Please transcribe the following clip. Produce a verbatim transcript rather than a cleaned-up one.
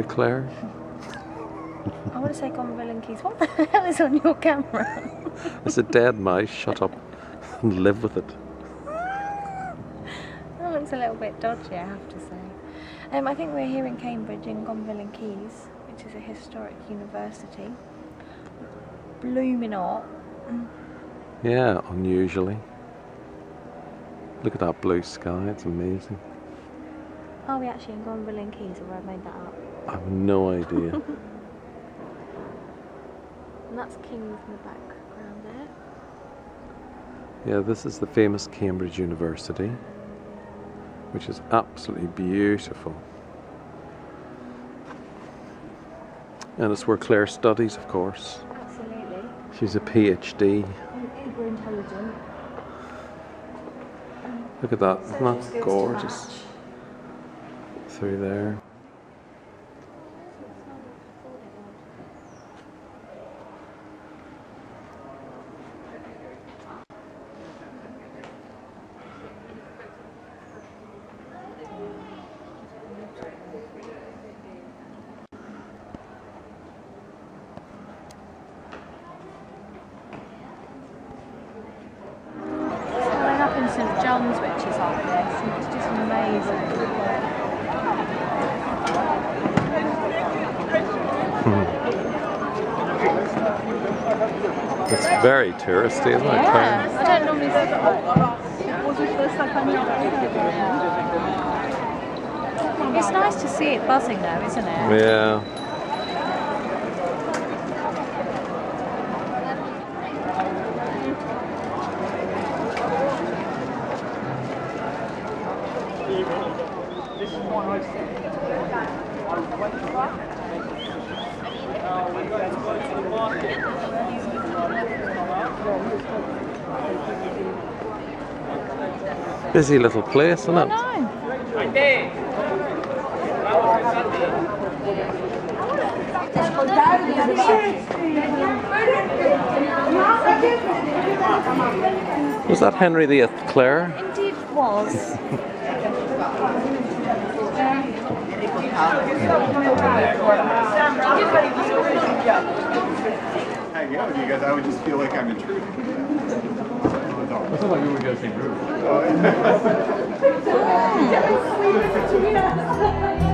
Claire? I want to say Gonville and Caius. What the hell is on your camera? It's a dead mouse. Shut up and live with it. That looks a little bit dodgy, I have to say. Um, I think we're here in Cambridge in Gonville and Caius, which is a historic university. Blooming hot. Yeah, unusually. Look at that blue sky, it's amazing. Are we actually in Gonville and Caius, or have I made that up? I have no idea. And that's Kings in the background there. Yeah, this is the famous Cambridge University, which is absolutely beautiful. And it's where Claire studies, of course. Absolutely. She's a PhD. And uber intelligent. Look at that, isn't that gorgeous? Through there. Saint John's, which is like this, and it's just amazing. It's very touristy, isn't it? Yeah, I don't normally see it. It's nice to see it buzzing though, isn't it? Yeah. Busy little place, isn't it? I know. Was that Henry the Eighth, Claire? Indeed it was. Hang out with you guys, I would just feel like I'm intruding. I thought like we were going to see Bruce. Oh, yeah.